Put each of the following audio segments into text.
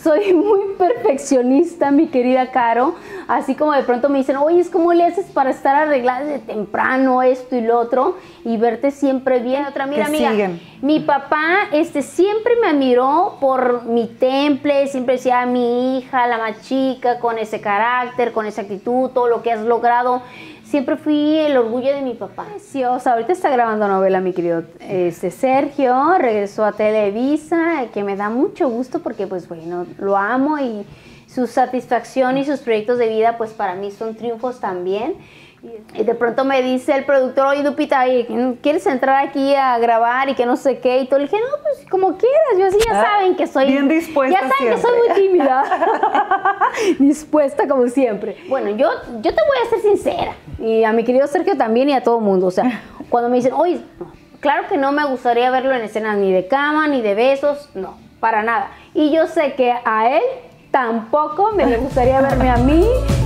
Soy muy perfeccionista, mi querida Caro, así como de pronto me dicen, oye, ¿cómo le haces para estar arreglada desde temprano, esto y lo otro, y verte siempre bien? Otra, mira, amiga, mi papá siempre me admiró por mi temple, siempre decía, mi hija, la más chica, con ese carácter, con esa actitud, todo lo que has logrado. Siempre fui el orgullo de mi papá. Preciosa. Ahorita está grabando novela mi querido Sergio, regresó a Televisa, que me da mucho gusto porque pues bueno, lo amo y su satisfacción y sus proyectos de vida pues para mí son triunfos también. Y de pronto me dice el productor, oye Lupita, ¿quieres entrar aquí a grabar y que no sé qué? Y todo, le dije, no, pues como quieras, yo así ya saben que soy... Bien dispuesta. Ya saben que soy muy tímida. Dispuesta como siempre. Bueno, yo te voy a ser sincera, y a mi querido Sergio también y a todo el mundo, o sea, cuando me dicen, oye, claro que no me gustaría verlo en escenas ni de cama, ni de besos, no, para nada. Y yo sé que a él tampoco me le gustaría verme a mí.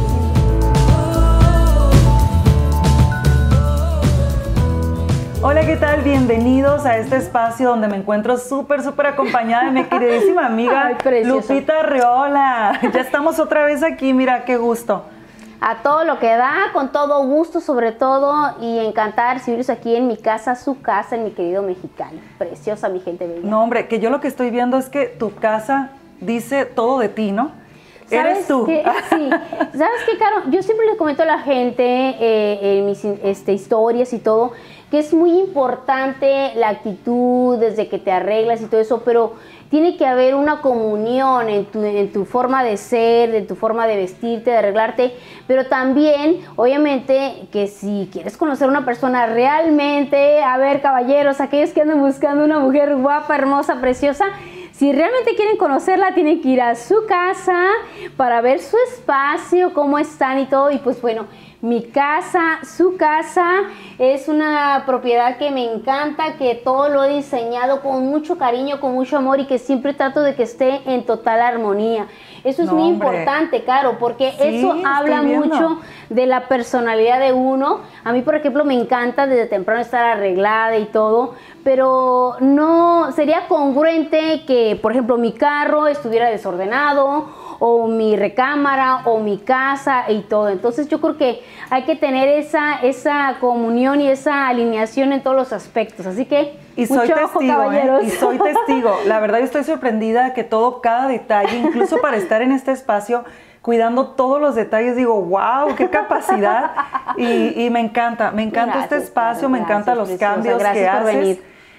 Hola, ¿qué tal? Bienvenidos a este espacio donde me encuentro súper acompañada de mi queridísima amiga Lupita Arreola. Ya estamos otra vez aquí, mira, qué gusto. A todo lo que da, con todo gusto sobre todo, y encantar recibirlos aquí en mi casa, su casa, en mi querido Mexicali. Preciosa, mi gente bella. No, hombre, que yo lo que estoy viendo es que tu casa dice todo de ti, ¿no? Eres tú. Sí. ¿Sabes qué, Caro? Yo siempre le comento a la gente en mis historias y todo, que es muy importante la actitud desde que te arreglas y todo eso, pero tiene que haber una comunión en tu forma de ser, en tu forma de vestirte, de arreglarte, pero también, obviamente, que si quieres conocer a una persona realmente, a ver, caballeros, aquellos que andan buscando una mujer guapa, hermosa, preciosa, si realmente quieren conocerla, tienen que ir a su casa para ver su espacio, cómo están y todo. Y pues bueno, mi casa, su casa, es una propiedad que me encanta, que todo lo he diseñado con mucho cariño, con mucho amor y que siempre trato de que esté en total armonía. Eso es muy importante, Caro, porque eso habla mucho de la personalidad de uno. A mí, por ejemplo, me encanta desde temprano estar arreglada y todo, pero no sería congruente que, por ejemplo, mi carro estuviera desordenado, o mi recámara, o mi casa y todo. Entonces yo creo que hay que tener esa comunión y esa alineación en todos los aspectos. Así que y soy testigo, caballeros. Y soy testigo. La verdad yo estoy sorprendida que cada detalle, incluso para estar en este espacio, cuidando todos los detalles, digo, wow, qué capacidad. Y me encanta este espacio, me encantan los cambios que haces.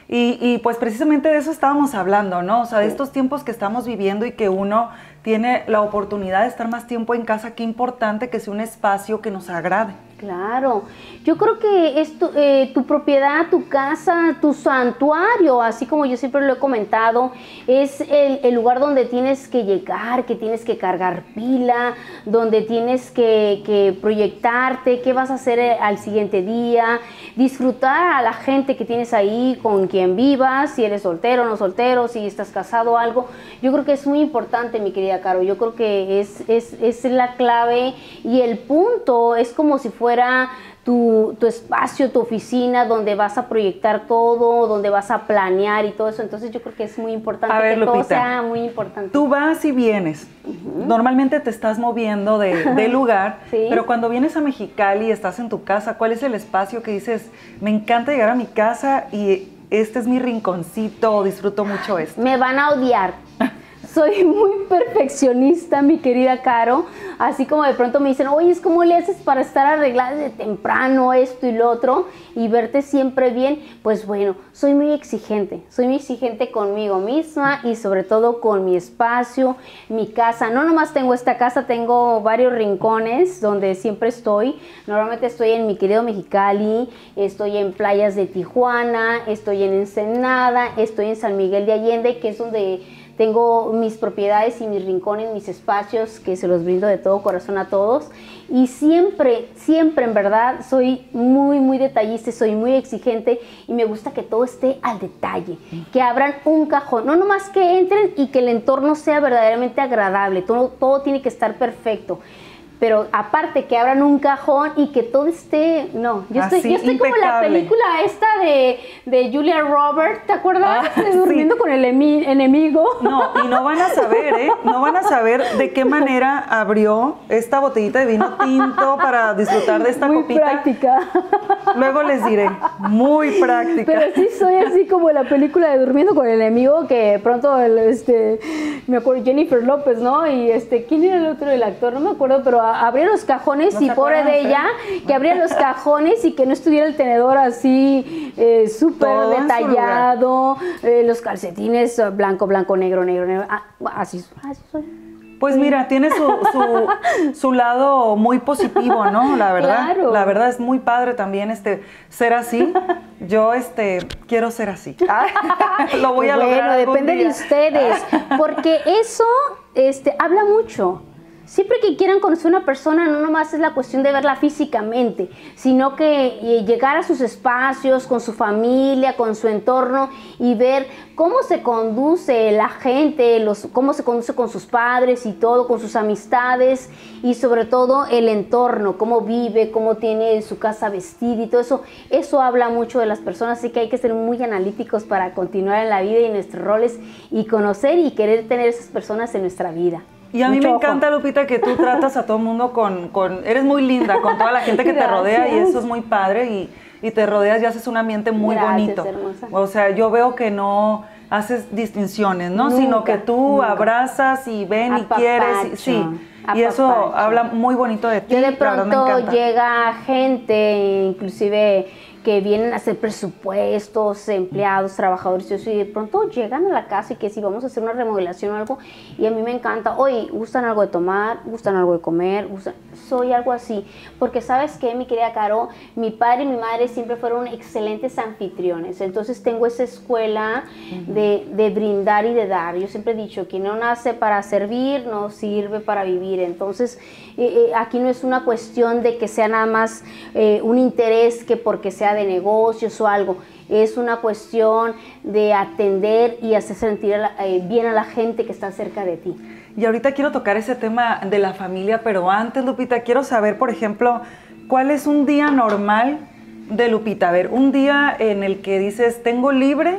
Y pues precisamente de eso estábamos hablando, ¿no? O sea, de estos tiempos que estamos viviendo y que uno tiene la oportunidad de estar más tiempo en casa, qué importante que sea un espacio que nos agrade. Claro, yo creo que es tu propiedad, tu casa, tu santuario, así como yo siempre lo he comentado, es el lugar donde tienes que llegar, que tienes que cargar pila, donde tienes que proyectarte, qué vas a hacer al siguiente día, disfrutar a la gente que tienes ahí, con quien vivas, si eres soltero o no soltero, si estás casado o algo. Yo creo que es muy importante, mi querida Caro, yo creo que es la clave y el punto es como si fuera tu espacio, tu oficina, donde vas a proyectar todo, donde vas a planear y todo eso. Entonces yo creo que es muy importante que Lupita, todo sea muy importante. Tú vas y vienes. Normalmente te estás moviendo de lugar, pero cuando vienes a Mexicali y estás en tu casa, ¿cuál es el espacio que dices, me encanta llegar a mi casa y este es mi rinconcito, disfruto mucho esto? Me van a odiar. Soy muy perfeccionista, mi querida Caro, así como de pronto me dicen, oye, ¿cómo le haces para estar arreglada desde temprano, esto y lo otro, y verte siempre bien? Pues bueno, soy muy exigente conmigo misma y sobre todo con mi espacio, mi casa. No nomás tengo esta casa, tengo varios rincones donde siempre estoy. Normalmente estoy en mi querido Mexicali, estoy en playas de Tijuana, estoy en Ensenada, estoy en San Miguel de Allende, que es donde tengo mis propiedades y mis rincones, mis espacios, que se los brindo de todo corazón a todos. Y siempre, en verdad, soy muy detallista, soy muy exigente y me gusta que todo esté al detalle, que abran un cajón, no nomás que entren y que el entorno sea verdaderamente agradable, todo tiene que estar perfecto. pero aparte que abran un cajón y que todo esté, yo estoy como la película esta de Julia Roberts, ¿te acuerdas? Durmiendo con el enemigo. No, y no van a saber, no van a saber de qué manera abrió esta botellita de vino tinto para disfrutar de esta copita. Muy práctica. Luego les diré, muy práctica. Pero sí soy así como la película de Durmiendo con el enemigo, que pronto me acuerdo, Jennifer López, ¿no? Y ¿quién era el otro, el actor? No me acuerdo, pero abría los cajones y pobre de ella, que abría los cajones y que no estuviera el tenedor así súper detallado, los calcetines blanco, negro, así soy. Pues mira, tiene su lado muy positivo, ¿no? La verdad, claro. La verdad es muy padre también ser así. Yo quiero ser así. Lo voy a lograr. Bueno, depende de ustedes, porque eso habla mucho. Siempre que quieran conocer a una persona, no nomás es la cuestión de verla físicamente, sino que llegar a sus espacios, con su familia, con su entorno y ver cómo se conduce la gente, cómo se conduce con sus padres y todo, con sus amistades y sobre todo el entorno, cómo vive, cómo tiene su casa vestida y todo eso. Eso habla mucho de las personas, así que hay que ser muy analíticos para continuar en la vida y en nuestros roles y conocer y querer tener esas personas en nuestra vida. Y a mí me encanta, Lupita, que tú tratas a todo el mundo eres muy linda con toda la gente que te rodea y eso es muy padre y te rodeas y haces un ambiente muy bonito. Hermosa. O sea, yo veo que no haces distinciones, ¿no? Sino que tú abrazas y ven y quieres. Sí. Y eso habla muy bonito de ti. Yo de pronto llega gente, inclusive que vienen a hacer presupuestos, empleados, trabajadores, y de pronto llegan a la casa y que si vamos a hacer una remodelación o algo, y a mí me encanta, oye, ¿gustan algo de tomar? ¿Gustan algo de comer? Soy algo así, porque ¿sabes qué, mi querida Caro? Mi padre y mi madre siempre fueron excelentes anfitriones, entonces tengo esa escuela de brindar y de dar. Yo siempre he dicho, quien no nace para servir, no sirve para vivir. Entonces, aquí no es una cuestión de que sea nada más un interés que porque sea de negocios o algo, es una cuestión de atender y hacer sentir bien a la gente que está cerca de ti. Y ahorita quiero tocar ese tema de la familia, pero antes, Lupita, quiero saber, por ejemplo, ¿cuál es un día normal de Lupita? A ver, un día en el que dices, tengo libre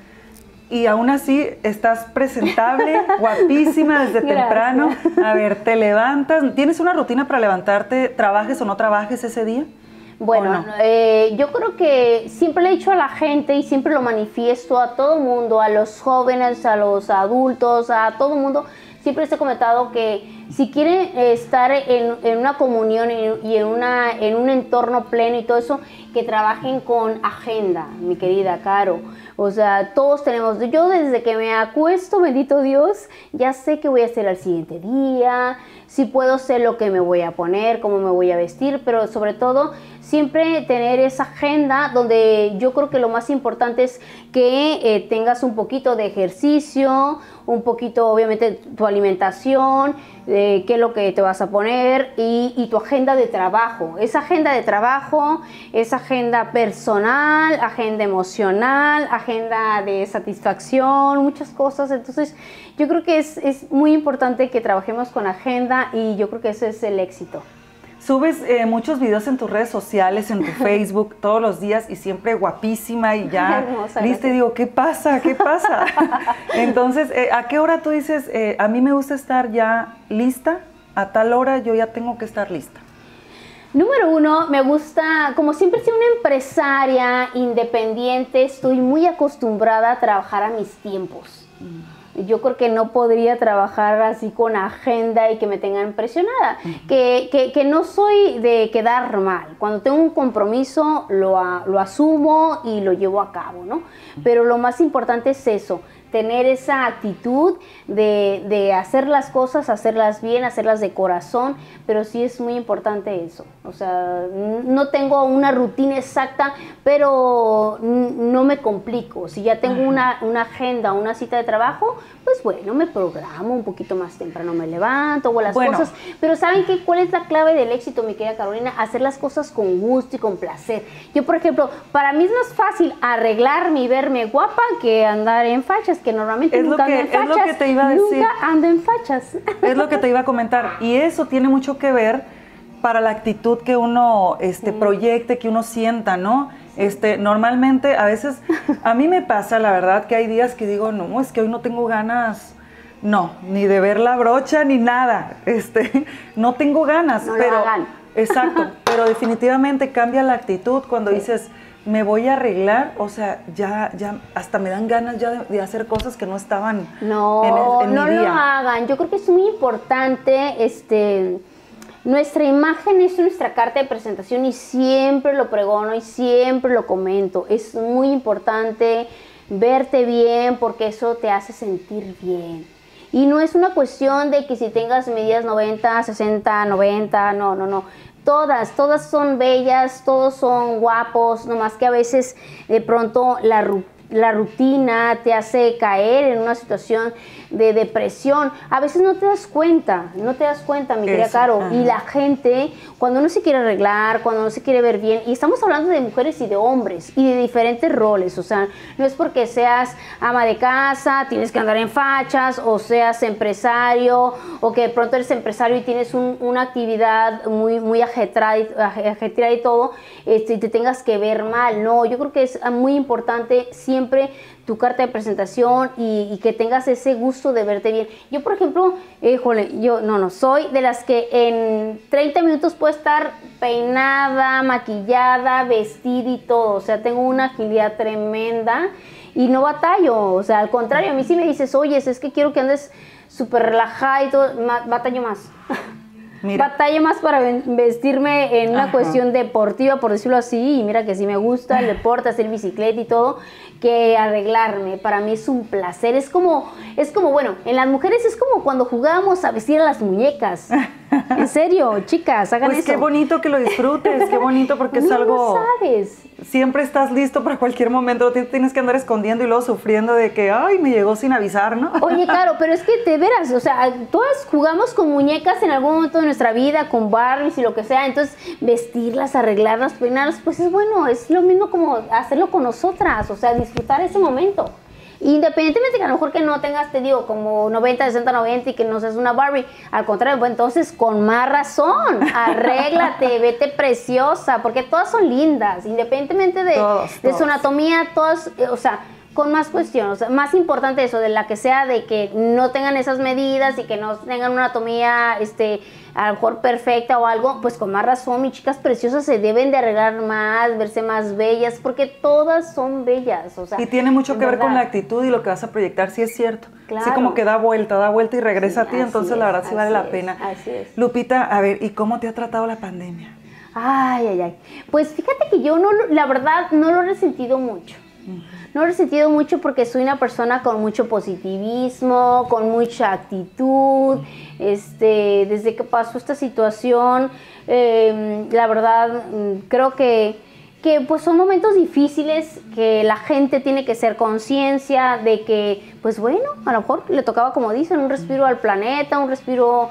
y aún así estás presentable, guapísima desde temprano. A ver, te levantas, ¿tienes una rutina para levantarte, trabajes o no trabajes ese día? Bueno, no? Yo creo que siempre le he dicho a la gente y siempre lo manifiesto a todo mundo, a los jóvenes, a los adultos, a todo mundo. Siempre les he comentado que si quieren estar en una comunión y en un entorno pleno y todo eso, que trabajen con agenda, mi querida Caro. O sea, todos tenemos, yo desde que me acuesto, bendito Dios, ya sé qué voy a hacer al siguiente día, si puedo sé lo que me voy a poner, cómo me voy a vestir, pero sobre todo siempre tener esa agenda donde yo creo que lo más importante es que tengas un poquito de ejercicio, un poquito obviamente tu alimentación, qué es lo que te vas a poner y tu agenda de trabajo. Esa agenda de trabajo, esa agenda personal, agenda emocional, agenda de satisfacción, muchas cosas. Entonces yo creo que es muy importante que trabajemos con agenda y yo creo que ese es el éxito. Subes muchos videos en tus redes sociales, en tu Facebook, todos los días y siempre guapísima y ya hermosa, lista. Y digo, ¿qué pasa? ¿Qué pasa? Entonces, ¿a qué hora tú dices, a mí me gusta estar ya lista? A tal hora yo ya tengo que estar lista. Número uno, me gusta, como siempre soy una empresaria independiente, estoy muy acostumbrada a trabajar a mis tiempos. Yo creo que no podría trabajar así con agenda y que me tengan presionada, que no soy de quedar mal. Cuando tengo un compromiso lo asumo y lo llevo a cabo, ¿no? Pero lo más importante es eso, tener esa actitud de hacer las cosas, hacerlas bien, hacerlas de corazón, pero sí es muy importante eso. O sea, no tengo una rutina exacta, pero no me complico. Si ya tengo una agenda, una cita de trabajo, pues bueno, me programo un poquito más temprano, me levanto, hago las cosas. Pero ¿saben qué? ¿Cuál es la clave del éxito, mi querida Carolina? Hacer las cosas con gusto y con placer. Yo, por ejemplo, para mí es más fácil arreglarme y verme guapa que andar en fachas. que normalmente nunca ando en fachas. Es lo que te iba a decir. Nunca ando en fachas. Es lo que te iba a comentar. Y eso tiene mucho que ver para la actitud que uno proyecte, que uno sienta, ¿no? Normalmente, a veces, a mí me pasa, la verdad, que hay días que digo, no, es que hoy no tengo ganas, no, ni de ver la brocha, ni nada, no tengo ganas. No pero lo hagan. Exacto, pero definitivamente cambia la actitud cuando dices, me voy a arreglar, o sea, ya hasta me dan ganas ya de hacer cosas que no estaban en mi día. No lo hagan. Yo creo que es muy importante, nuestra imagen es nuestra carta de presentación y siempre lo pregono y siempre lo comento. Es muy importante verte bien porque eso te hace sentir bien. Y no es una cuestión de que si tengas medidas 90, 60, 90, no. Todas son bellas, todos son guapos, nomás que a veces de pronto la rutina te hace caer en una situación de depresión. A veces no te das cuenta, mi querida Caro. Ajá. Y la gente, cuando no se quiere arreglar, cuando no se quiere ver bien, y estamos hablando de mujeres y de hombres, y de diferentes roles, o sea, no es porque seas ama de casa, tienes que andar en fachas, o seas empresario, o que de pronto eres empresario y tienes una actividad muy ajetreada y todo, y te tengas que ver mal. No, yo creo que es muy importante siempre tu carta de presentación y que tengas ese gusto de verte bien. Yo, por ejemplo, yo no soy de las que en 30 minutos puedo estar peinada, maquillada, vestida y todo. O sea, tengo una agilidad tremenda y no batallo. O sea, al contrario, a mí sí me dices, oye, es que quiero que andes súper relajada y todo, batallo más. Mira. Batallo más para vestirme en una cuestión deportiva, por decirlo así, y mira que sí me gusta el deporte, hacer bicicleta y todo, que arreglarme. Para mí es un placer, es como, bueno, en las mujeres es como cuando jugábamos a vestir a las muñecas. En serio, chicas, hagan eso. Pues qué bonito que lo disfrutes, qué bonito porque es algo... sabes. Siempre estás listo para cualquier momento, tienes que andar escondiendo y luego sufriendo de que, ay, me llegó sin avisar, ¿no? Oye, Caro, pero es que te verás, o sea, todas jugamos con muñecas en algún momento de nuestra vida, con Barbies y lo que sea, entonces vestirlas, arreglarlas, peinarlas, pues es bueno, es lo mismo como hacerlo con nosotras, o sea, disfrutar ese momento. Independientemente que a lo mejor que no tengas, te digo, como 90, 60, 90 y que no seas una Barbie, al contrario, pues entonces con más razón, arréglate, vete preciosa, porque todas son lindas, independientemente de su anatomía, todas, o sea, con más cuestión, o sea, más importante eso, de la que sea, de que no tengan esas medidas y que no tengan una anatomía, a lo mejor perfecta o algo, pues con más razón, mis chicas preciosas se deben de arreglar más, verse más bellas, porque todas son bellas, o sea. Y tiene mucho que ver con la actitud y lo que vas a proyectar, sí es cierto. Claro. Sí, como que da vuelta y regresa a ti, entonces la verdad sí vale la pena. Así es. Lupita, a ver, ¿y cómo te ha tratado la pandemia? Ay. Pues fíjate que yo la verdad no lo he resentido mucho. No lo he resentido mucho porque soy una persona con mucho positivismo, con mucha actitud. Desde que pasó esta situación, la verdad, creo que pues son momentos difíciles, que la gente tiene que ser conciencia de que, pues bueno, a lo mejor le tocaba, como dicen, un respiro al planeta, un respiro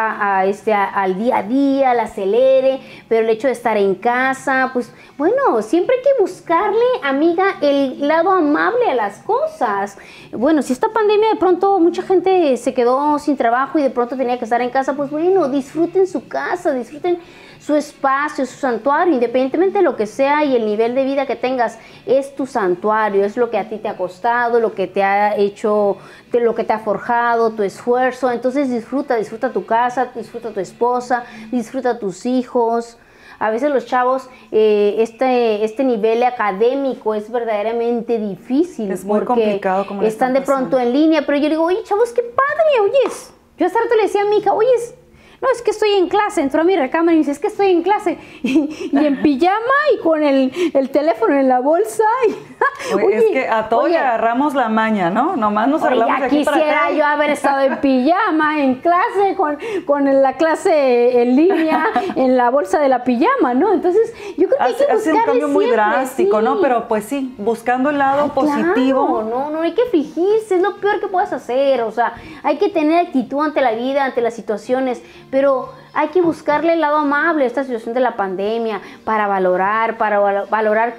al día a día, al acelere, pero el hecho de estar en casa, pues bueno, siempre hay que buscarle, amiga, el lado amable a las cosas. Bueno, si esta pandemia de pronto mucha gente se quedó sin trabajo y de pronto tenía que estar en casa, pues bueno, disfruten su casa, disfruten su espacio, su santuario, independientemente de lo que sea y el nivel de vida que tengas, es tu santuario, es lo que a ti te ha costado, lo que te ha hecho, lo que te ha forjado, tu esfuerzo. Entonces disfruta tu casa, disfruta tu esposa, disfruta tus hijos. A veces los chavos, este nivel académico es verdaderamente difícil. Es muy complicado como están de pronto en línea, pero yo digo, oye, chavos, qué padre, oyes. Yo hace rato le decía a mi hija, oyes, no, es que estoy en clase, entró a mi recámara y me dice, es que estoy en clase, y en pijama y con el teléfono en la bolsa. Oye, es que a todos le agarramos la maña, ¿no? Nomás nos arreglamos de aquí para acá. Quisiera yo haber estado en pijama, en clase, con la clase en línea, en la bolsa de la pijama, ¿no? Entonces, yo creo que hay que buscarle hace un cambio muy siempre, drástico, sí. ¿no? Pero pues sí, buscando el lado positivo. Claro, no hay que fingirse, es lo peor que puedes hacer, o sea, hay que tener actitud ante la vida, ante las situaciones, pero hay que buscarle el lado amable a esta situación de la pandemia para valorar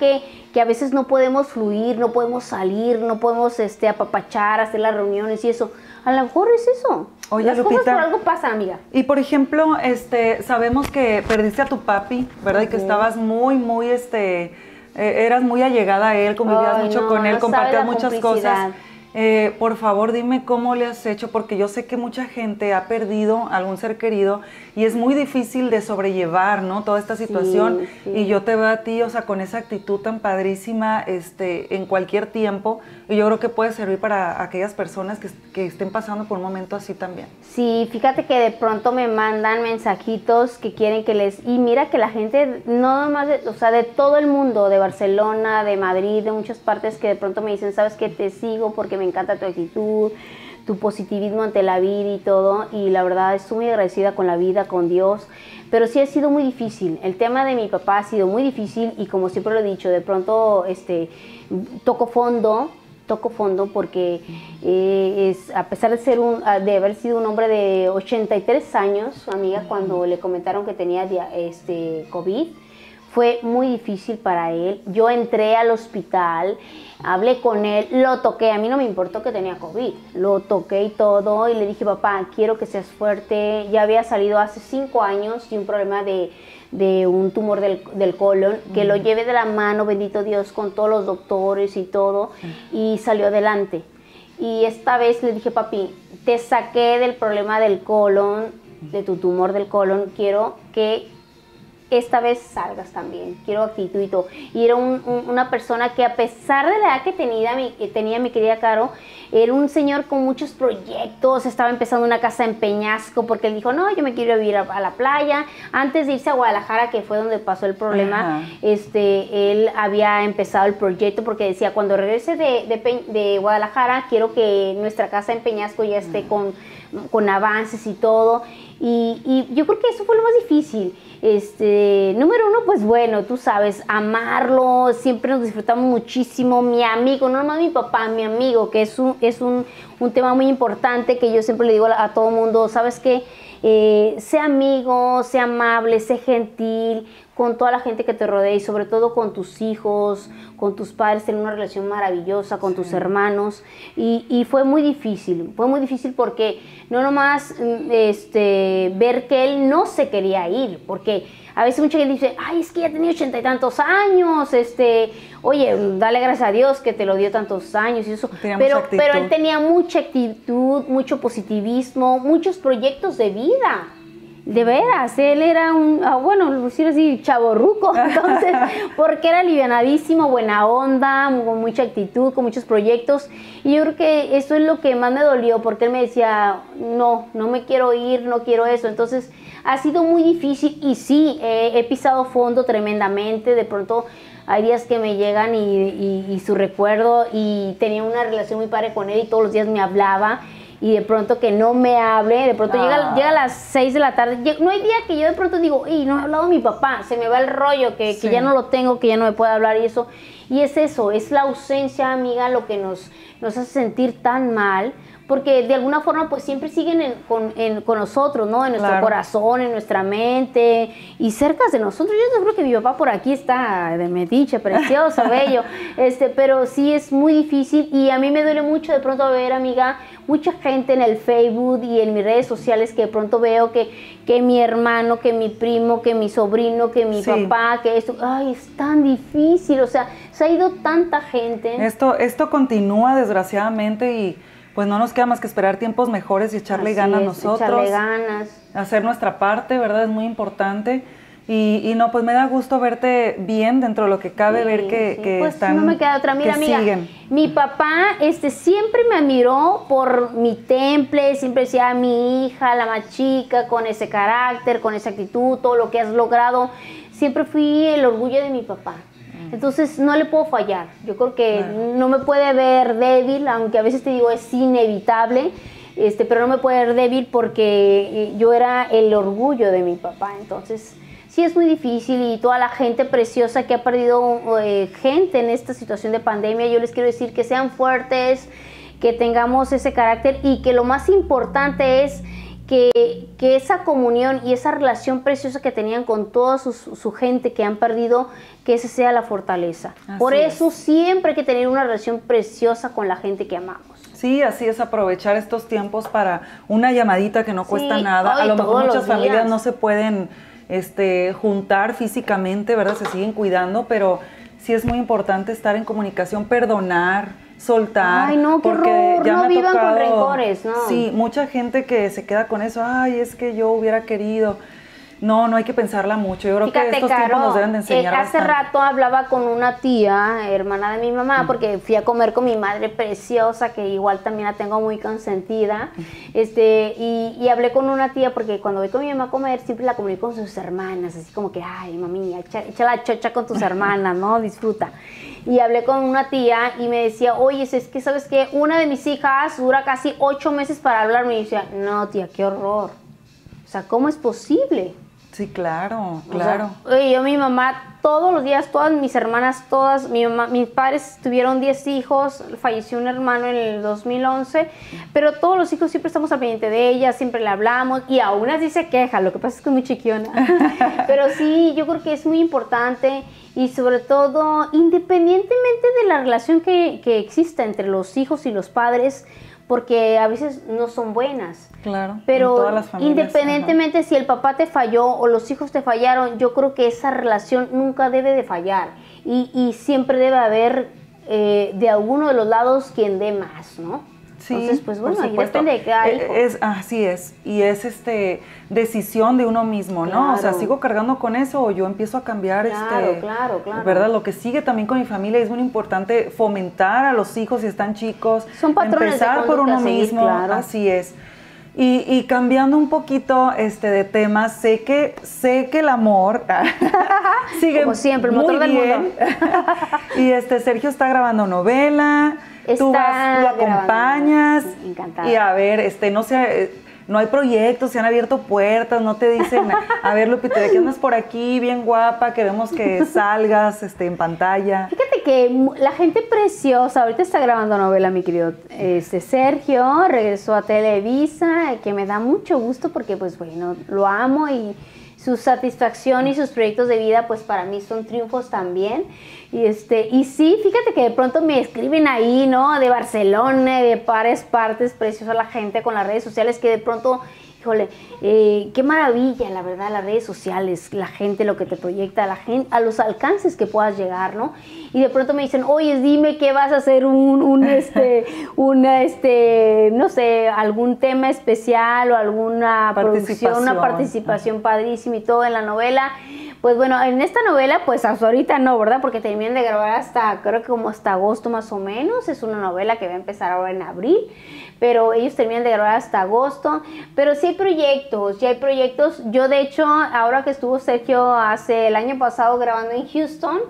que a veces no podemos fluir, no podemos salir, no podemos apapachar, hacer las reuniones y eso. A lo mejor es eso. Oye, las Lupita, cosas por algo pasan, amiga. Y por ejemplo, sabemos que perdiste a tu papi, ¿verdad? Y que estabas muy, eras muy allegada a él, convivías mucho con él, compartías muchas cosas. Por favor, dime cómo le has hecho, porque yo sé que mucha gente ha perdido algún ser querido y es muy difícil de sobrellevar, ¿no? Toda esta situación. Sí. Y yo te veo a ti, o sea, con esa actitud tan padrísima, en cualquier tiempo. Y yo creo que puede servir para aquellas personas que estén pasando por un momento así también. Sí, fíjate que de pronto me mandan mensajitos que quieren que les... Y mira que la gente, no nomás, o sea, de todo el mundo, de Barcelona, de Madrid, de muchas partes, que de pronto me dicen, ¿sabes qué? Te sigo porque me encanta tu actitud, tu positivismo ante la vida y todo. Y la verdad, estoy muy agradecida con la vida, con Dios. Pero sí ha sido muy difícil. El tema de mi papá ha sido muy difícil y como siempre lo he dicho, de pronto toco fondo porque a pesar de haber sido un hombre de 83 años, amiga, cuando le comentaron que tenía COVID, fue muy difícil para él. Yo entré al hospital, hablé con él, lo toqué, a mí no me importó que tenía COVID, lo toqué y todo y le dije, papá, quiero que seas fuerte. Ya había salido hace 5 años de un problema de un tumor del colon, que lo llevé de la mano, bendito Dios, con todos los doctores y todo, y salió adelante. Y esta vez le dije, papi, te saqué del problema del colon, de tu tumor del colon, quiero que esta vez salgas también, quiero actitud y todo. Y era una persona que a pesar de la edad que tenía mi querida Caro, era un señor con muchos proyectos, estaba empezando una casa en Peñasco, porque él dijo, no, yo me quiero ir a la playa. Antes de irse a Guadalajara, que fue donde pasó el problema, él había empezado el proyecto, porque decía, cuando regrese de Guadalajara, quiero que nuestra casa en Peñasco ya esté con avances y todo. Y yo creo que eso fue lo más difícil. Número uno, pues bueno, tú sabes, amarlo, siempre nos disfrutamos muchísimo. Mi amigo, no nomás mi papá, mi amigo, que es un tema muy importante que yo siempre le digo a todo mundo, ¿sabes qué? Sé amigo, sé amable, sé gentil con toda la gente que te rodea y sobre todo con tus hijos, con tus padres, tener una relación maravillosa, con tus hermanos. Y fue muy difícil porque no nomás ver que él no se quería ir, porque a veces mucha gente dice, ay, es que ya tenía 80 y tantos años, oye, dale gracias a Dios que te lo dio tantos años y eso. Pero él tenía mucha actitud, mucho positivismo, muchos proyectos de vida. De veras, él era bueno, decir así, chavorruco, entonces, porque era alivianadísimo, buena onda, con mucha actitud, con muchos proyectos. Y yo creo que eso es lo que más me dolió, porque él me decía, no me quiero ir, no quiero eso. Entonces, ha sido muy difícil y sí, he pisado fondo tremendamente. De pronto hay días que me llegan y su recuerdo, y tenía una relación muy padre con él y todos los días me hablaba. Y de pronto que no me hable, de pronto llega a las 6 de la tarde. No hay día que yo de pronto digo, no he hablado a mi papá, se me va el rollo, que ya no lo tengo, que ya no me puede hablar y eso. Y es eso, es la ausencia, amiga, lo que nos hace sentir tan mal, porque de alguna forma pues siempre siguen con nosotros, ¿no? En nuestro corazón, en nuestra mente y cerca de nosotros. Yo creo que mi papá por aquí está de metiche, precioso, bello, pero sí es muy difícil y a mí me duele mucho de pronto ver, amiga, mucha gente en el Facebook y en mis redes sociales que de pronto veo que mi hermano, que mi primo, que mi sobrino, que mi papá, que esto, ay, es tan difícil, o sea, se ha ido tanta gente. Esto continúa desgraciadamente y pues no nos queda más que esperar tiempos mejores y echarle ganas nosotros. Echarle ganas. Hacer nuestra parte, ¿verdad? Es muy importante. Y no, pues me da gusto verte bien dentro de lo que cabe, ver que pues están, no me queda otra. Mira, amiga, siguen. Mi papá siempre me admiró por mi temple, siempre decía, mi hija, la más chica, con ese carácter, con esa actitud, todo lo que has logrado. Siempre fui el orgullo de mi papá. Entonces no le puedo fallar. Yo creo que no me puede ver débil, aunque a veces te digo es inevitable, pero no me puede ver débil porque yo era el orgullo de mi papá. Entonces sí es muy difícil y toda la gente preciosa que ha perdido gente en esta situación de pandemia, yo les quiero decir que sean fuertes, que tengamos ese carácter y que lo más importante es que esa comunión y esa relación preciosa que tenían con toda su gente que han perdido, que esa sea la fortaleza. Por eso siempre hay que tener una relación preciosa con la gente que amamos. Sí, así es, aprovechar estos tiempos para una llamadita que no cuesta nada. A lo mejor muchas familias no se pueden juntar físicamente, ¿verdad? Se siguen cuidando, pero sí es muy importante estar en comunicación, perdonar, soltar. Ay, no, qué horror, no vivan con rencores, ¿no? Sí, mucha gente que se queda con eso, ay, es que yo hubiera querido. No, no hay que pensarla mucho. Yo creo que estos tiempos nos deben de enseñar hace rato hablaba con una tía, hermana de mi mamá, porque fui a comer con mi madre preciosa, que igual también la tengo muy consentida, y hablé con una tía, porque cuando voy con mi mamá a comer, siempre la comunico con sus hermanas, así como que, ay, mami, echa la chocha con tus hermanas, ¿no? Disfruta. Y hablé con una tía y me decía, oye, es que, ¿sabes qué? Una de mis hijas dura casi 8 meses para hablarme. Y decía, no, tía, qué horror. O sea, ¿cómo es posible? Sí, claro, claro. O sea, oye, yo, mi mamá, todos los días, todas mis hermanas, mis padres tuvieron 10 hijos, falleció un hermano en el 2011, pero todos los hijos siempre estamos al pendiente de ella, siempre le hablamos, y aún así se queja, lo que pasa es que es muy chiquiona. Pero sí, yo creo que es muy importante, y sobre todo, independientemente de la relación que exista entre los hijos y los padres, porque a veces no son buenas. Claro, pero en todas las familias, independientemente si el papá te falló o los hijos te fallaron, yo creo que esa relación nunca debe de fallar y siempre debe haber de alguno de los lados quien dé más, ¿no? Sí, entonces, pues bueno, ahí depende de cada hijo. Así es, y es decisión de uno mismo, ¿no? Claro. O sea, ¿sigo cargando con eso o yo empiezo a cambiar? Claro. ¿Verdad? Lo que sigue también con mi familia es muy importante fomentar a los hijos si están chicos. Son patrones empezar de por uno seguir, mismo, claro. Así es. Y cambiando un poquito de tema, sé que el amor sigue como siempre, el muy motor del bien. mundo. Y Sergio está grabando novela. Tú lo acompañas. Sí, encantada. Y a ver, no hay proyectos, se han abierto puertas, no te dicen, a ver, Lupita, ¿de qué andas por aquí? Bien guapa, queremos que salgas en pantalla. Fíjate que la gente preciosa, ahorita está grabando novela, mi querido Sergio, regresó a Televisa, que me da mucho gusto porque, pues, bueno, lo amo y su satisfacción y sus proyectos de vida, pues para mí son triunfos también. Y sí, fíjate que de pronto me escriben ahí, ¿no? De Barcelona, de partes, preciosa la gente con las redes sociales, que de pronto, híjole, qué maravilla, la verdad, las redes sociales, la gente, lo que te proyecta, la gente, a los alcances que puedas llegar, ¿no? Y de pronto me dicen, oye, dime qué vas a hacer no sé, algún tema especial o alguna producción, una participación padrísima y todo en la novela. Pues bueno, en esta novela, pues hasta ahorita no, ¿verdad? Porque terminan de grabar creo que como hasta agosto más o menos. Es una novela que va a empezar ahora en abril, pero ellos terminan de grabar hasta agosto. Pero sí hay proyectos, Yo, de hecho, ahora que estuvo Sergio el año pasado grabando en Houston,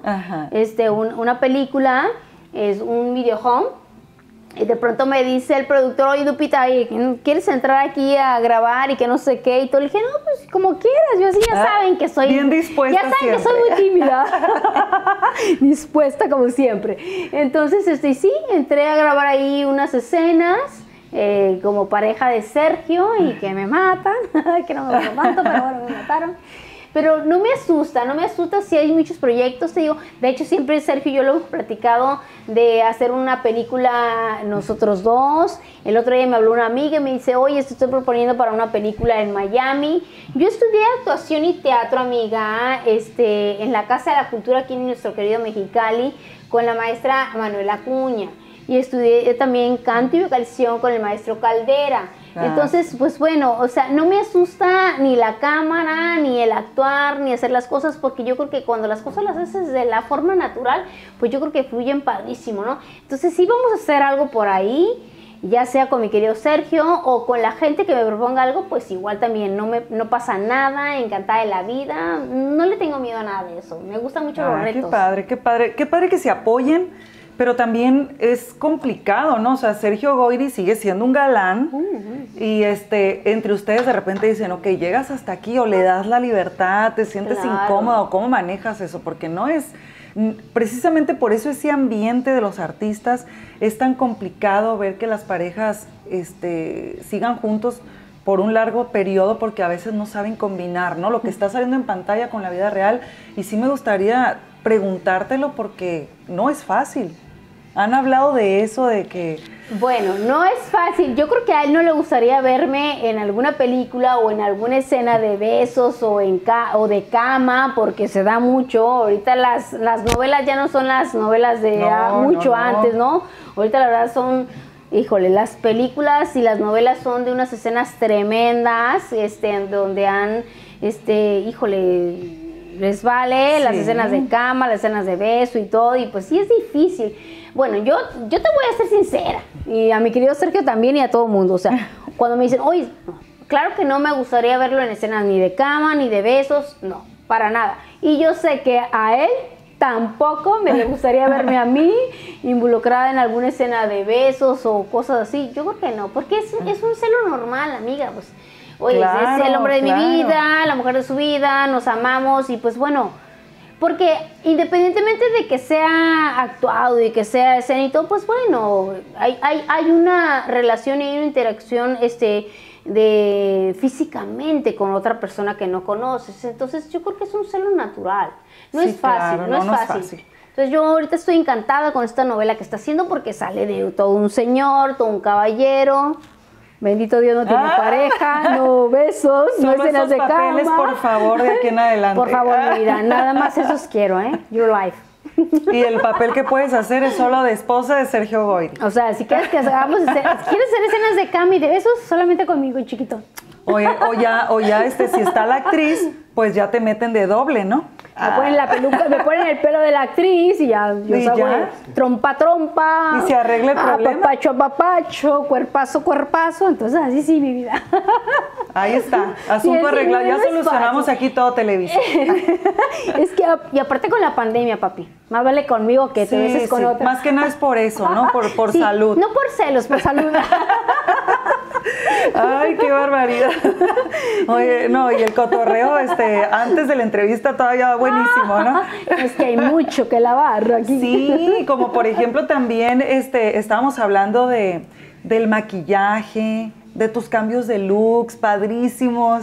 una película, es un video home. Y de pronto me dice el productor, oye, Lupita, ¿quieres entrar aquí a grabar y que no sé qué? Y todo, le dije, no, pues como quieras. Yo así ya saben que soy... Bien dispuesta. Ya saben que soy muy tímida. Dispuesta como siempre. Entonces, sí, entré a grabar ahí unas escenas como pareja de Sergio y que me matan. Que no me gustó tanto, pero bueno, me mataron. Pero no me asusta si hay muchos proyectos, te digo. De hecho, siempre Sergio y yo lo hemos platicado de hacer una película nosotros dos. El otro día me habló una amiga y me dice, oye, estoy proponiendo para una película en Miami. Yo estudié actuación y teatro, amiga, en la Casa de la Cultura aquí en nuestro querido Mexicali, con la maestra Manuela Acuña. Y estudié también canto y vocalización con el maestro Caldera. Entonces, pues bueno, o sea, no me asusta ni la cámara, ni el actuar, ni hacer las cosas, porque yo creo que cuando las cosas las haces de la forma natural, pues yo creo que fluyen padrísimo, ¿no? Entonces sí vamos a hacer algo por ahí, ya sea con mi querido Sergio o con la gente que me proponga algo, pues igual también no pasa nada, encantada de la vida, no le tengo miedo a nada de eso, me gustan mucho los retos. Qué padre que se apoyen. Pero también es complicado, ¿no? O sea, Sergio Goyri sigue siendo un galán y entre ustedes de repente dicen, ok, llegas hasta aquí o le das la libertad, te sientes incómodo, ¿cómo manejas eso? Porque no es, precisamente por eso ese ambiente de los artistas es tan complicado ver que las parejas sigan juntos por un largo periodo porque a veces no saben combinar, ¿no? Lo que está saliendo en pantalla con la vida real. Y sí me gustaría preguntártelo porque no es fácil. ¿Han hablado de eso, de que...? Bueno, no es fácil. Yo creo que a él no le gustaría verme en alguna película o en alguna escena de besos o de cama, porque se da mucho. Ahorita las novelas ya no son las novelas de mucho antes, ¿no? Ahorita la verdad son... Híjole, las películas y las novelas son de unas escenas tremendas, donde han, les vale las escenas de cama, las escenas de beso y todo, y pues sí es difícil. Bueno, yo te voy a ser sincera, y a mi querido Sergio también y a todo el mundo, o sea, cuando me dicen, oye, claro que no me gustaría verlo en escenas ni de cama, ni de besos, no, para nada. Y yo sé que a él tampoco me gustaría verme a mí involucrada en alguna escena de besos o cosas así. Yo creo que no, porque es un celo normal, amiga. Pues, oye, claro, es el hombre de mi vida, la mujer de su vida, nos amamos y pues bueno, porque independientemente de que sea actuado y que sea escena y todo, pues bueno, hay una relación y hay una interacción de físicamente con otra persona que no conoces. Entonces yo creo que es un celo natural. No es fácil, claro, no es fácil. Entonces yo ahorita estoy encantada con esta novela que está haciendo porque sale de todo un señor, todo un caballero. Bendito Dios, no tiene pareja, no besos, no escenas de papeles, cama. por favor, de aquí en adelante. Por favor, mi vida, nada más esos quiero, Your life. Y el papel que puedes hacer es solo de esposa de Sergio Goyri. O sea, si quieres que hagamos, ¿quieres hacer escenas de cama y de besos? Solamente conmigo, chiquito. O ya, si está la actriz, pues ya te meten de doble, ¿no? Me ponen la peluca, me ponen el pelo de la actriz y ya yo hago trompa. Y se arregla el problema. Papacho, cuerpazo. Entonces así sí, mi vida. Ahí está, asunto arreglado. Ya solucionamos aquí todo Televisa. Es que, y aparte con la pandemia, papi, más vale conmigo que te beses con otra. Más que nada es por eso, ¿no? Por salud. No por celos, por salud. Ay, qué barbaridad. Oye, no, y el cotorreo antes de la entrevista todavía buenísimo, ¿no? Es que hay mucho que lavar aquí. Sí, como por ejemplo también estábamos hablando del maquillaje, de tus cambios de looks, padrísimos,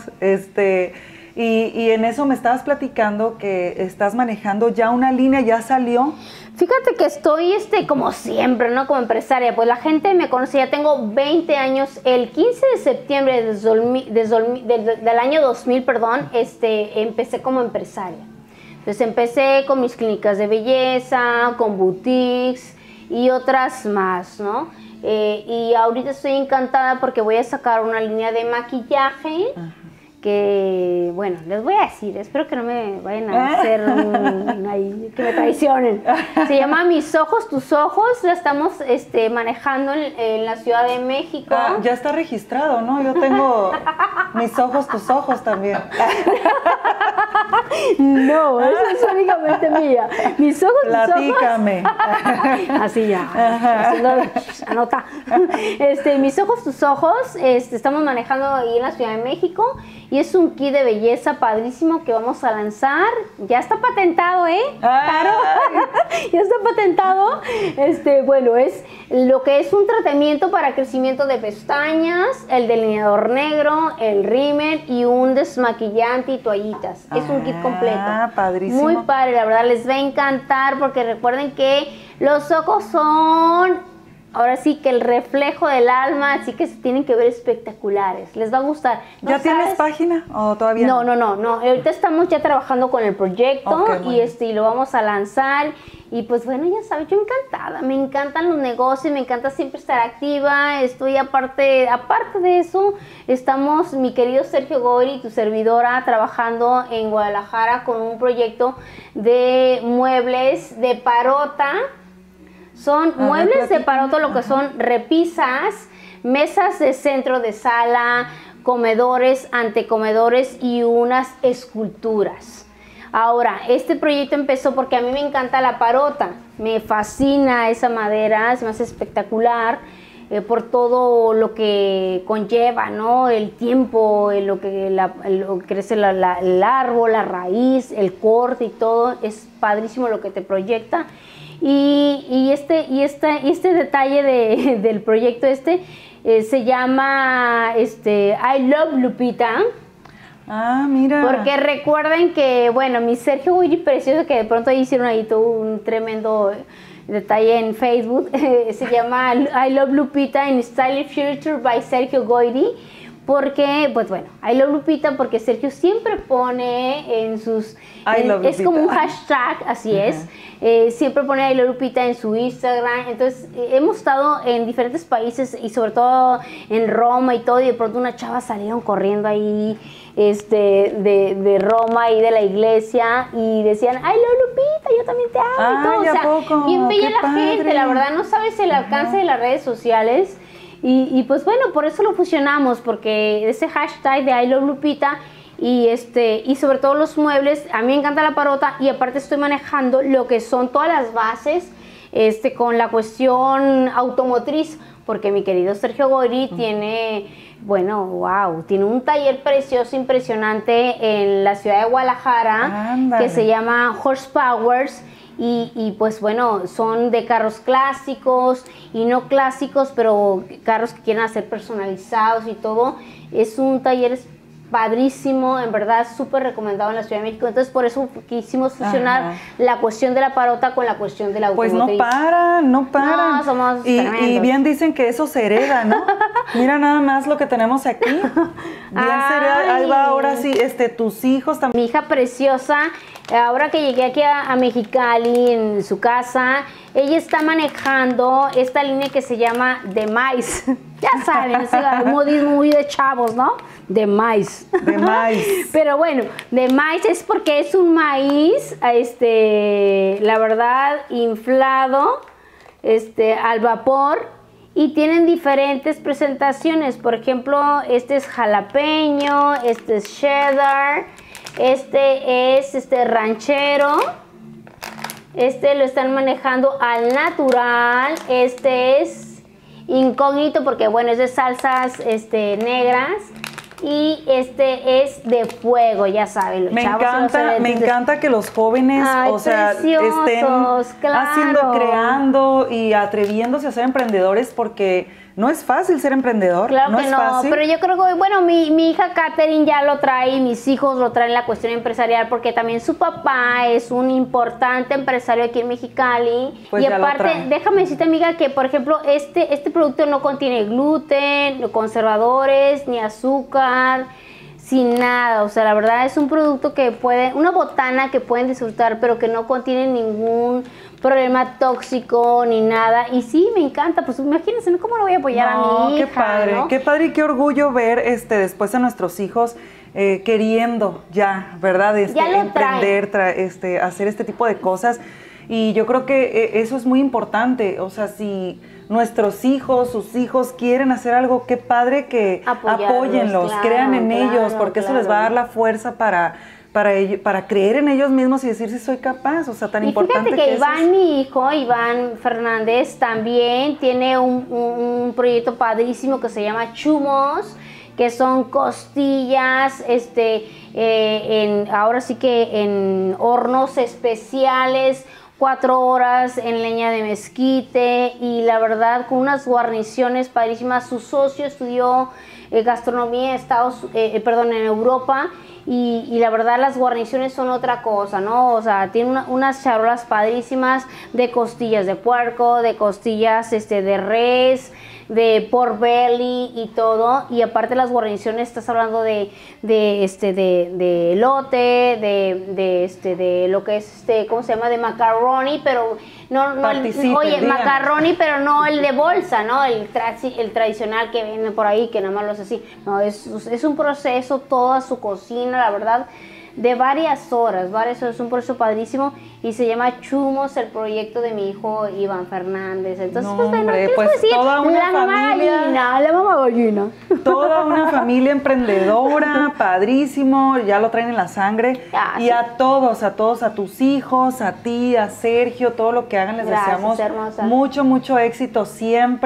y en eso me estabas platicando que estás manejando ya una línea, ¿ya salió? Fíjate que estoy, como siempre, ¿no? Como empresaria, pues la gente me conoce, ya tengo 20 años, el 15 de septiembre del año 2000, empecé como empresaria. Entonces empecé con mis clínicas de belleza, con boutiques y otras más, ¿no? Y ahorita estoy encantada porque voy a sacar una línea de maquillaje. Ajá. Que, bueno, les voy a decir, espero que no me vayan a hacer que me traicionen. Se llama Mis Ojos, Tus Ojos, la estamos manejando en la Ciudad de México. Ya está registrado, ¿no? Yo tengo Mis Ojos, Tus Ojos también. No, eso es únicamente mía. Mis Ojos, Platícame. Tus Ojos. Así ya, anota. Mis Ojos, Tus Ojos, estamos manejando ahí en la Ciudad de México. Y es un kit de belleza padrísimo que vamos a lanzar. Ya está patentado, Claro. Ya está patentado. Bueno, es lo que es un tratamiento para crecimiento de pestañas, el delineador negro, el rímel y un desmaquillante y toallitas. Es un kit completo. Padrísimo. Muy padre, la verdad les va a encantar porque recuerden que los ojos son... Ahora sí que el reflejo del alma, así que se tienen que ver espectaculares. Les va a gustar. ¿Ya tienes página o todavía no? No. Ahorita estamos ya trabajando con el proyecto y lo vamos a lanzar. Y pues bueno, ya sabes, yo encantada. Me encantan los negocios, me encanta siempre estar activa. Estoy aparte de eso, estamos, mi querido Sergio Goyri, tu servidora, trabajando en Guadalajara con un proyecto de muebles de Parota. Son muebles de Parota, lo que son repisas, mesas de centro de sala, comedores, antecomedores y unas esculturas. Ahora, este proyecto empezó porque a mí me encanta la Parota, me fascina esa madera, es más espectacular por todo lo que conlleva, ¿no? El tiempo, lo que crece el árbol, la raíz, el corte y todo, es padrísimo lo que te proyecta. Y este detalle del proyecto se llama I Love Lupita. Ah, mira. Porque recuerden que, bueno, mi Sergio Goyri precioso, que de pronto hicieron ahí todo un tremendo detalle en Facebook, se llama I Love Lupita in Style Future by Sergio Goyri. Porque, pues bueno, I Love Lupita, porque Sergio siempre pone en sus... es como un hashtag, así es. Siempre pone I Love Lupita en su Instagram. Entonces, hemos estado en diferentes países y sobre todo en Roma y todo, y de pronto unas chavas salieron corriendo ahí de Roma y de la iglesia y decían, I Love Lupita, yo también te amo y todo. O sea, poco? bien bella la padre. gente, la verdad, no sabes el alcance de las redes sociales. Y pues bueno, por eso lo fusionamos, porque ese hashtag de I Love Lupita y sobre todo los muebles, a mí me encanta la parota y aparte estoy manejando lo que son todas las bases con la cuestión automotriz, porque mi querido Sergio Goyri tiene, bueno, wow, tiene un taller precioso, impresionante en la ciudad de Guadalajara. Ándale. Que se llama Horsepowers. Y pues bueno, son de carros clásicos y no clásicos, pero carros que quieren hacer personalizados y todo. Es un taller padrísimo, en verdad súper recomendado en la Ciudad de México. Entonces por eso quisimos fusionar la cuestión de la parota con la cuestión de la automotriz. Pues no paran. No, somos y bien dicen que eso se hereda, ¿no? Mira nada más lo que tenemos aquí. Bien se hereda. Ahí va ahora sí, tus hijos también. Mi hija preciosa, ahora que llegué aquí a Mexicali, en su casa, ella está manejando esta línea que se llama The Mice. Ya saben, ese modismo muy de chavos, ¿no? De maíz. De maíz. Pero bueno, de maíz es porque es un maíz, la verdad, inflado, al vapor, y tienen diferentes presentaciones. Por ejemplo, este es jalapeño, este es cheddar, este es ranchero, lo están manejando al natural, este es incógnito porque bueno, es de salsas negras. Y este es de fuego, ya saben, los chavos. Me encanta que los jóvenes, estén haciendo, creando y atreviéndose a ser emprendedores, porque no es fácil ser emprendedor. Claro no que es no, fácil. pero yo creo que, bueno, mi hija Katherine ya lo trae, mis hijos lo traen la cuestión empresarial, porque también su papá es un importante empresario aquí en Mexicali. Pues y aparte, déjame decirte, amiga, que por ejemplo, este producto no contiene gluten, conservadores, ni azúcar, sin nada. O sea, la verdad es un producto que una botana que pueden disfrutar, pero que no contiene ningún problema tóxico ni nada. Y sí, me encanta. Pues imagínense, ¿no? ¿Cómo lo voy a apoyar a mi hija? Qué padre, ¿no? Qué padre y qué orgullo ver después a nuestros hijos queriendo ya, ¿verdad? Emprender, hacer este tipo de cosas. Y yo creo que eso es muy importante. O sea, si nuestros hijos, sus hijos quieren hacer algo, qué padre que apóyenlos, claro, crean en ellos, porque eso les va a dar la fuerza para creer en ellos mismos y decir si soy capaz. O sea, tan importante que Iván, mi hijo, Iván Fernández, también tiene un proyecto padrísimo que se llama Chumos, que son costillas, ahora sí que en hornos especiales, 4 horas en leña de mezquite, y la verdad con unas guarniciones padrísimas. Su socio estudió gastronomía en Europa, y la verdad las guarniciones son otra cosa, ¿no? O sea, tiene unas charolas padrísimas de costillas de puerco, de costillas de res, de pork belly y todo. Y aparte las guarniciones, estás hablando de elote, de lo que es ¿cómo se llama? De macaroni, pero no macaroni, pero no el de bolsa, ¿no? El tradicional que viene por ahí, que nada más lo hace así. No, es un proceso, toda su cocina, la verdad, de varias horas, es un proceso padrísimo, y se llama Chumos, el proyecto de mi hijo Iván Fernández. Entonces, toda una familia, la mamá gallina. Toda una familia emprendedora, padrísimo, ya lo traen en la sangre. Y sí, a todos, a tus hijos, a ti, a Sergio, todo lo que hagan, les deseamos mucho éxito siempre.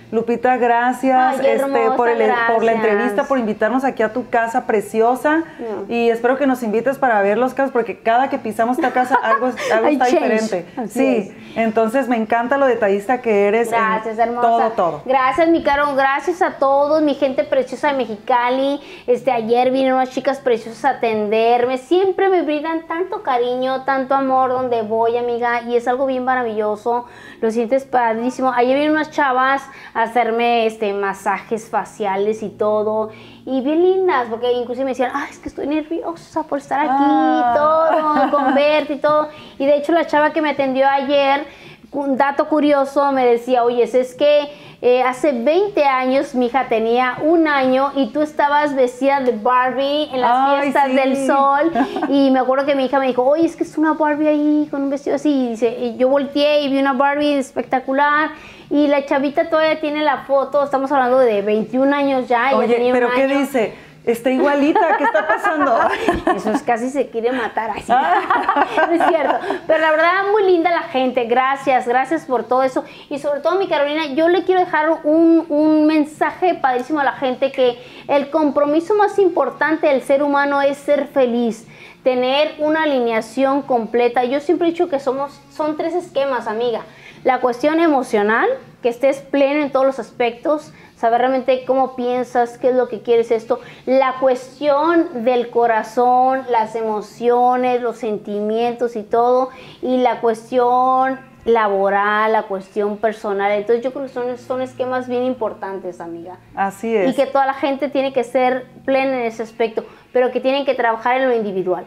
Lupita, gracias, Ay, hermosa, por la gracias. entrevista, por invitarnos aquí a tu casa preciosa. Y espero que nos invites para ver los casos, porque cada que pisamos esta casa algo está diferente. Sí, entonces me encanta lo detallista que eres. Gracias, hermosa. Todo. Gracias, mi Caro. Gracias a todos, mi gente preciosa de Mexicali. Ayer vinieron unas chicas preciosas a atenderme. Siempre me brindan tanto cariño, tanto amor donde voy, amiga. Y es algo bien maravilloso. Lo sientes padrísimo. Ayer vinieron unas chavas a hacerme masajes faciales y todo. Y bien lindas, porque inclusive me decían, es que estoy nerviosa por estar aquí, todo, con verte y todo. Y de hecho la chava que me atendió ayer, un dato curioso, me decía, oye, es que hace 20 años mi hija tenía 1 año y tú estabas vestida de Barbie en las fiestas del sol. Y me acuerdo que mi hija me dijo, oye, es que es una Barbie ahí con un vestido así. Y yo volteé y vi una Barbie espectacular. Y la chavita todavía tiene la foto, estamos hablando de 21 años ya. Oye, tenía ¿pero qué año. dice? Está igualita, ¿qué está pasando? Eso es casi se quiere matar así. No es cierto. Pero la verdad, muy linda la gente. Gracias por todo eso. Y sobre todo, mi Carolina, yo le quiero dejar un mensaje padrísimo a la gente, que el compromiso más importante del ser humano es ser feliz, tener una alineación completa. Yo siempre he dicho que son 3 esquemas, amiga. La cuestión emocional, que estés pleno en todos los aspectos, saber realmente cómo piensas, qué es lo que quieres esto. La cuestión del corazón, las emociones, los sentimientos y todo. Y la cuestión laboral, la cuestión personal. Entonces yo creo que son esquemas bien importantes, amiga. Así es. Y que toda la gente tiene que ser plena en ese aspecto, pero que tienen que trabajar en lo individual.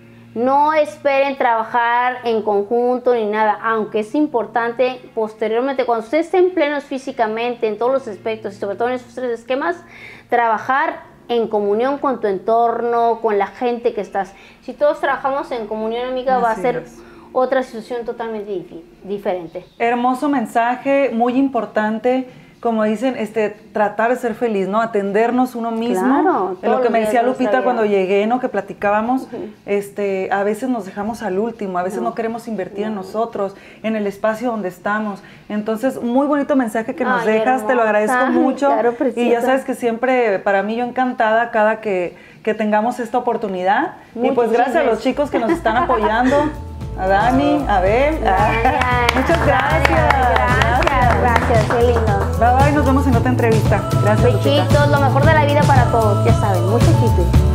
No esperen trabajar en conjunto ni nada, aunque es importante posteriormente, cuando ustedes estén plenos físicamente en todos los aspectos y sobre todo en esos 3 esquemas, trabajar en comunión con tu entorno, con la gente que estás. Si todos trabajamos en comunión, amiga, va a ser otra situación totalmente diferente. Hermoso mensaje, muy importante. Como dicen, tratar de ser feliz, ¿no? Atendernos uno mismo. Claro, lo que me decía Lupita cuando llegué, ¿no? Que platicábamos, a veces nos dejamos al último, a veces no queremos invertir en nosotros, en el espacio donde estamos. Entonces, muy bonito mensaje que nos dejas, hermosa. Te lo agradezco mucho. Claro, y ya sabes que siempre, para mí, yo encantada cada que tengamos esta oportunidad. Y pues gracias a los chicos que nos están apoyando. A Dani, a Abel. Muchas Gracias, qué lindo. Bye bye, nos vemos en otra entrevista. Gracias, Besitos, lo mejor de la vida para todos, ya saben, muchos éxito.